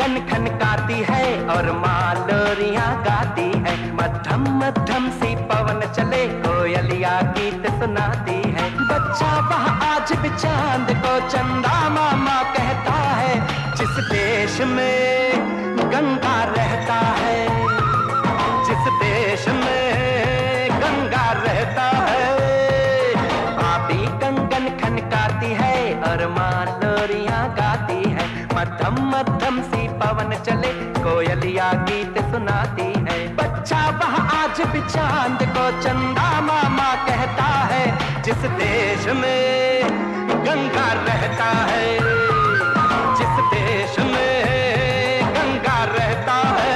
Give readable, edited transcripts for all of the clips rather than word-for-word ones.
कंगन खनकाती है और माँ लोरियां गाती है। मध्यम मध्यम सी पवन चले कोयलिया गीत सुनाती है। बच्चा वह आज भी चांद को चंदा मामा कहता है। जिस देश में गंगा रहता है, जिस देश में गंगा रहता है, भाभी कंगन खनकाती है और माँ लोरियां गाती है। मध्यम मध्यम सी पवन चले कोयलिया गीत सुनाती है। बच्चा वह आज भी चांद को चंदा मामा कहता है। जिस देश में गंगा रहता है, जिस देश में गंगा रहता है।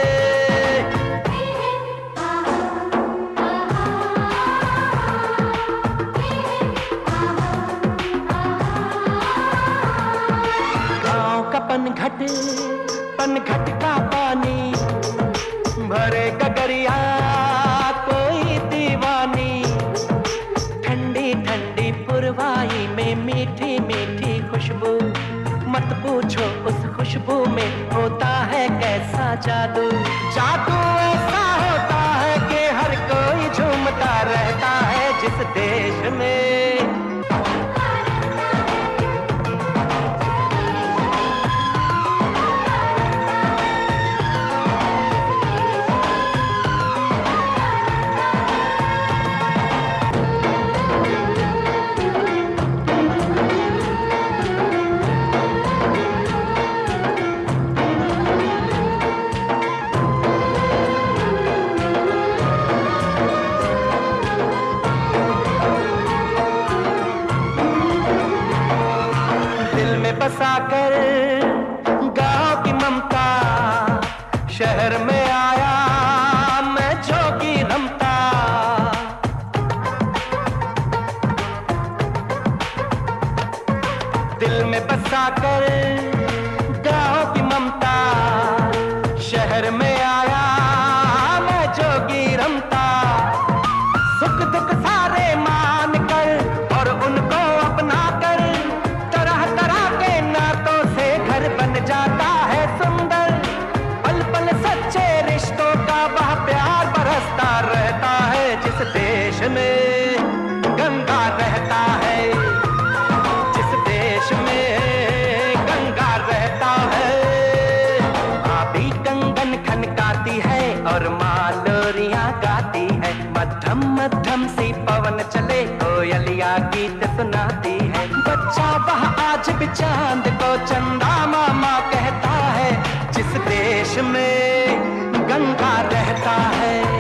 पनघट का पानी भरे गगरिया कोई दीवानी। ठंडी ठंडी पुरवाई में मीठी मीठी खुशबू। मत पूछो उस खुशबू में होता है कैसा जादू। जादू ऐसा होता है कि हर कोई झूमता रहता है। जिस देश में बसाकर गांव की ममता, शहर में आया मैं जोगी रमता। दिल में बसाकर गांव की ममता, शहर में आया मैं जोगी रमता। सुख दुख सारे मान कर और उनको अपना कर जाता है सुंदर। पल पल सच्चे रिश्तों का वह प्यार बरसता रहता है। जिस देश में गंगा रहता है, जिस देश में गंगा रहता है, भाभी कंगन खनकाती है और माँ लोरियां गाती है। मध्यम मध्यम सी पवन चले कोयलिया गीत सुनाती है। बच्चा वह आज भी चांद को चंदा मामा कहता है। जिस देश में गंगा रहता है।